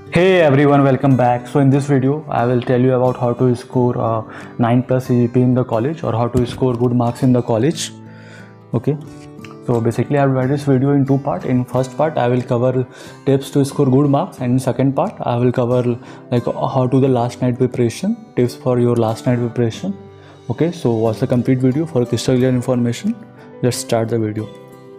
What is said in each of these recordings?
Hey everyone, welcome back. So in this video, I will tell you about how to score 9 plus CGPA in the college or how to score good marks in the college. Okay. So basically, I will write this video in two parts. In first part, I will cover tips to score good marks, and in second part, I will cover like how to the last night preparation, tips for your last night preparation. Okay. So watch the complete video for crystal clear information. Let's start the video.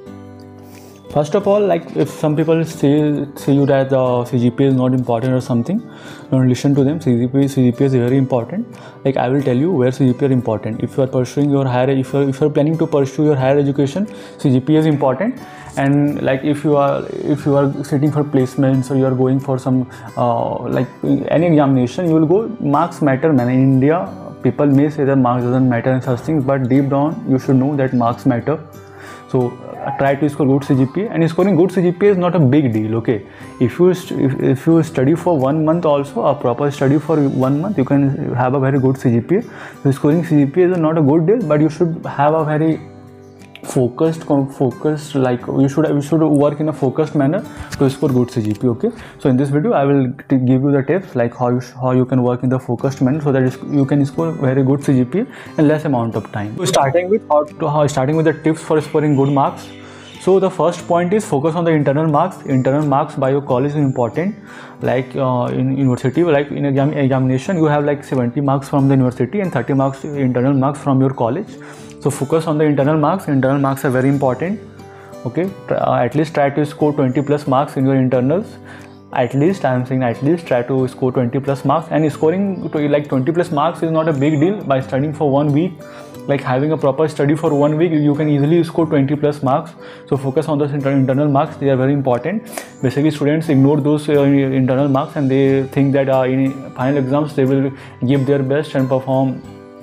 First of all, like if some people say you that CGPA is not important or something, don't listen to them. CGPA is very important. Like I will tell you where CGPA is important. If you are pursuing your if you're planning to pursue your higher education, CGPA is important. And like if you are sitting for placements or you are going for some like any examination, you will go. Marks matter, man. In India, people may say that marks doesn't matter and such things, but deep down you should know that marks matter. So try to score good CGPA, and scoring good CGPA is not a big deal. Okay, if you study for 1 month, also a proper study for 1 month, you can have a very good CGPA. So scoring CGPA is not a good deal, but you should have a very focused like you should work in a focused manner to score good CGPA. Okay, so in this video I will give you the tips like how you can work in the focused manner so that you can score very good CGPA in less amount of time. So starting with the tips for scoring good marks. So the first point is focus on the internal marks. Internal marks by your college is important. Like in university, like in examination, you have like 70 marks from the university and 30 marks internal marks from your college. So focus on the internal marks. Internal marks are very important. Okay, at least try to score 20 plus marks in your internals. At least I am saying at least try to score 20 plus marks, and scoring to like 20 plus marks is not a big deal. By studying for 1 week, like having a proper study for 1 week, you can easily score 20 plus marks. So focus on those internal marks. They are very important. Basically students ignore those internal marks and they think that in final exams they will give their best and perform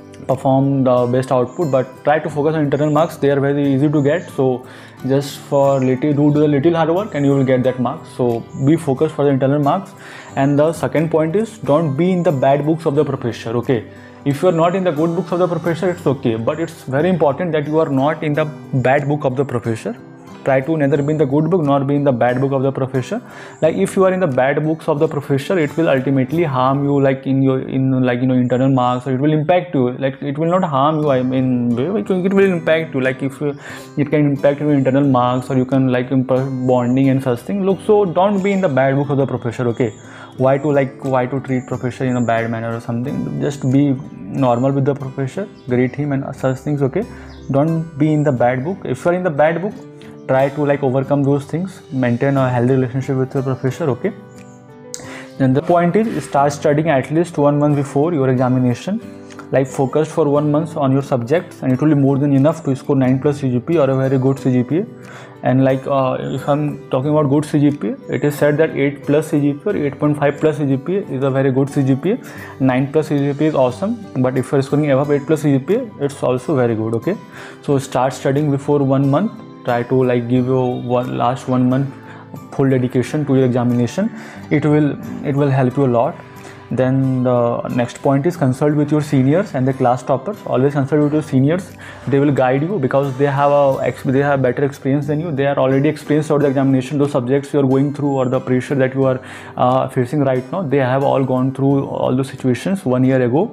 the best output, but try to focus on internal marks. They are very easy to get, so just for do the little hard work and you will get that marks. So be focused for the internal marks. And the second point is don't be in the bad books of the professor. Okay, if you are not in the good books of the professor, it's okay, but it's very important that you are not in the bad book of the professor. Try to neither be in the good book nor be in the bad book of the professor. Like if you are in the bad books of the professor, it will ultimately harm you, like in internal marks, or it will impact you. Like it will not harm you, I mean it will impact you. Like if it can impact your internal marks, or you can like bonding and such things. Look, so don't be in the bad book of the professor. Okay, why to treat professor in a bad manner or something? Just be normal with the professor, greet him and such things. Okay, don't be in the bad book. If you are in the bad book, try to like overcome those things, maintain a healthy relationship with your professor. Okay, and the point is start studying at least 1 month before your examination. Like focused for 1 month on your subjects, and it will be more than enough to score 9 plus CGPA or a very good CGPA. And like if I'm talking about good CGPA, it is said that 8 plus CGPA or 8.5 plus CGPA is a very good CGPA. 9 plus CGPA is awesome, but if you're scoring above 8 plus CGPA, it's also very good. Okay, so start studying before 1 month. Try to like give your last 1 month full dedication to your examination. It will help you a lot. Then the next point is consult with your seniors and the class toppers. Always consult with your seniors. They will guide you because they have better experience than you. They are already experienced over the examination. Those subjects you are going through or the pressure that you are facing right now, they have all gone through all those situations 1 year ago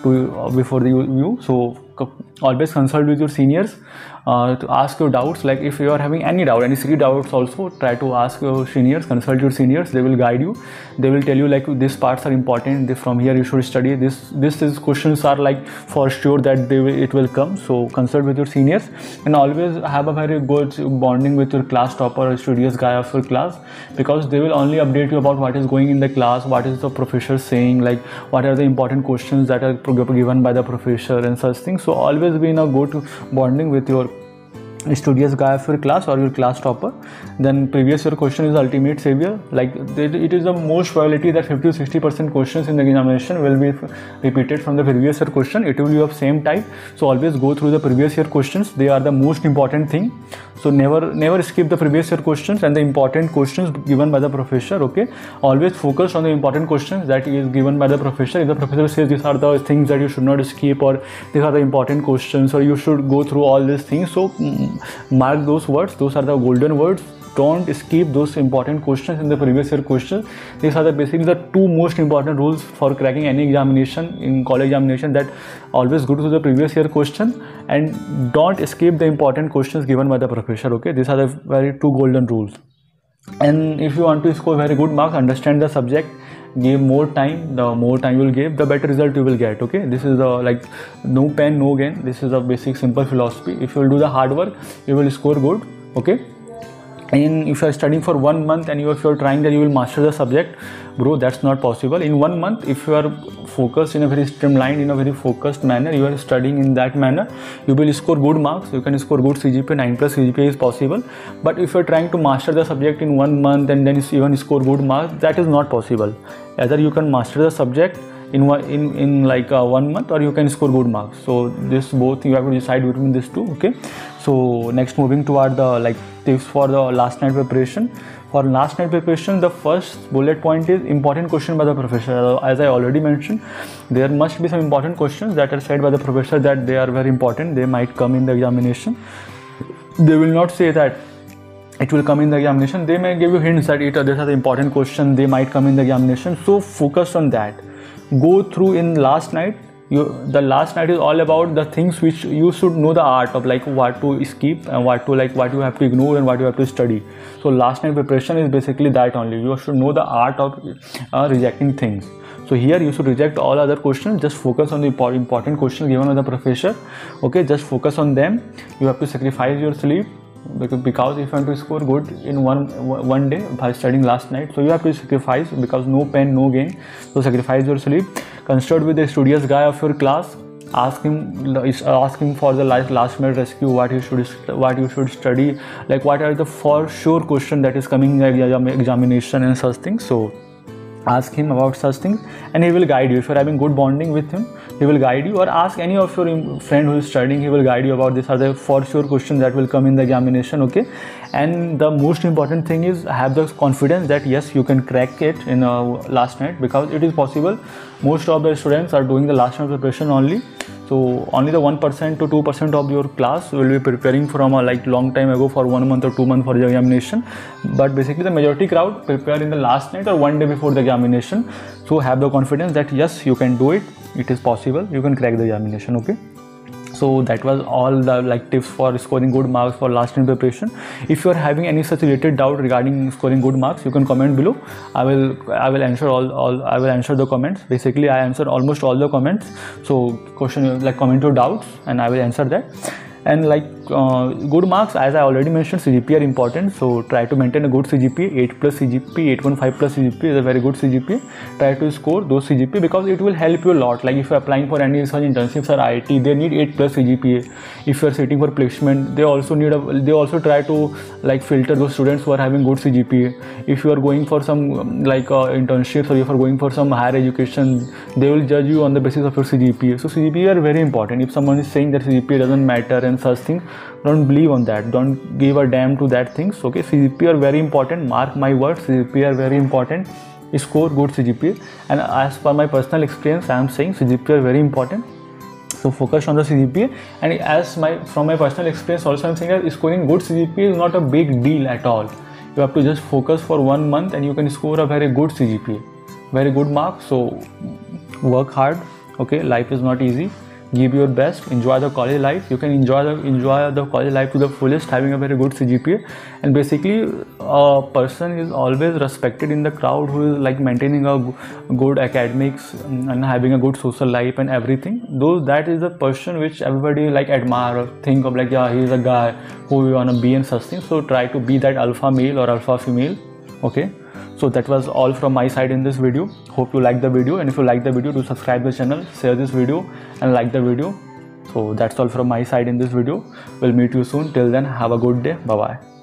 before you. So always consult with your seniors to ask your doubts. Like if you are having any doubt, any silly doubts, also try to ask your seniors, consult your seniors. They will guide you. They will tell you like these parts are important, from here you should study this questions are like for sure that it will come. So consult with your seniors, and always have a very good bonding with your class topper or studious guy of your class, because they will only update you about what is going in the class, what is the professor saying, like what are the important questions that are given by the professor and such things. So always be in a good bonding with your studious guy of your class or your class topper. Then previous year question is ultimate savior. Like it is the most probability that 50 to 60% questions in the examination will be repeated from the previous year question. It will be of same type. So always go through the previous year questions. They are the most important thing. So never skip the previous year questions and the important questions given by the professor. Okay, always focus on the important questions that is given by the professor. If the professor says these are the things that you should not skip, or these are the important questions, or you should go through all these things, so mark those words. Those are the golden words. don't skip those important questions in the previous year questions. These are the basically the two most important rules for cracking any examination in college examination, that always go to the previous year question and don't skip the important questions given by the professor. Okay, these are the very two golden rules. And if you want to score very good marks, understand the subject, give more time. The more time you will give, the better result you will get. Okay, this is the like no pain no gain. This is a basic simple philosophy. If you will do the hard work, you will score good. Okay, and if you are studying for 1 month and if you are trying that you will master the subject, bro, that's not possible. In 1 month, if you are focused in a very streamlined, in a very focused manner, you are studying in that manner, you will score good marks. You can score good CGPA. 9+ CGPA is possible. But if you are trying to master the subject in 1 month and then even score good marks, that is not possible. Either you can master the subject in 1 month, or you can score good marks. So this both you have to decide between these two. Okay, so next, moving toward the tips for the last night preparation. For last night preparation, the first bullet point is important question by the professor. As I already mentioned, there must be some important questions that are said by the professor that they are very important. They might come in the examination. They will not say that it will come in the examination. They may give you hints that these are the important questions, they might come in the examination. So focus on that. Go through in last night. The last night is all about the things which you should know the art of, like what to skip and what you have to ignore and what you have to study. So last night preparation is basically that only. You should know the art of rejecting things. So here you should reject all other questions. Just focus on the important questions given by the professor. Okay, just focus on them. You have to sacrifice your sleep, because if you want to score good in one day by studying last night, so you have to sacrifice, because no pain no gain. So sacrifice your sleep. Consult with the studious guy of your class. Ask him for the last minute rescue, what you should study, like what are the for sure question that is coming in the examination and such things. So ask him about such things and he will guide you. If you are having good bonding with him, he will guide you, or ask any of your friend who is studying, he will guide you about this are the for sure questions that will come in the examination. Okay, and the most important thing is have the confidence that yes, you can crack it in last night, because it is possible. Most of the students are doing the last night preparation only. So only the 1% to 2% of your class will be preparing from a long time ago for 1 month or 2 months for the examination. But basically the majority crowd prepare in the last night or 1 day before the examination. So have the confidence that yes, you can do it. It is possible. You can crack the examination. Okay. So that was all the tips for scoring good marks for last night preparation. If you are having any such related doubt regarding scoring good marks, you can comment below. I will answer I will answer the comments. Basically I answer almost all the comments. So comment your doubts and I will answer that. And good marks, as I already mentioned, CGPA are important. So try to maintain a good CGPA. 8+ CGPA, 8.5+ CGPA is a very good CGPA. Try to score those CGPA because it will help you a lot. Like if you are applying for any research internships or IIT, they need 8+ CGPA. If you are sitting for placement, they also try to filter those students who are having good CGPA. If you are going for some internships, or if you are going for some higher education, they will judge you on the basis of your CGPA. So CGPA are very important. If someone is saying that CGPA doesn't matter and such things, don't believe on that. Don't give a damn to that things. Okay, CGPA are very important. Mark my words, CGPA are very important. Score good CGPA. And as per my personal experience, I am saying CGPA are very important. So focus on the CGPA. And from my personal experience also, I am saying that scoring good CGPA is not a big deal at all. You have to just focus for 1 month and you can score a very good CGPA, very good marks. So work hard. Okay, life is not easy. Give your best. Enjoy the college life. You can enjoy the college life to the fullest, having a very good CGPA. And basically, a person is always respected in the crowd who is maintaining a good academics and having a good social life and everything. That is a person which everybody admire or think of yeah, he is a guy who you wanna be and such things. So try to be that alpha male or alpha female. Okay. So that was all from my side in this video. Hope you like the video, and if you like the video, do subscribe the channel, share this video and like the video. So that's all from my side in this video. We'll meet you soon. Till then, have a good day. Bye bye.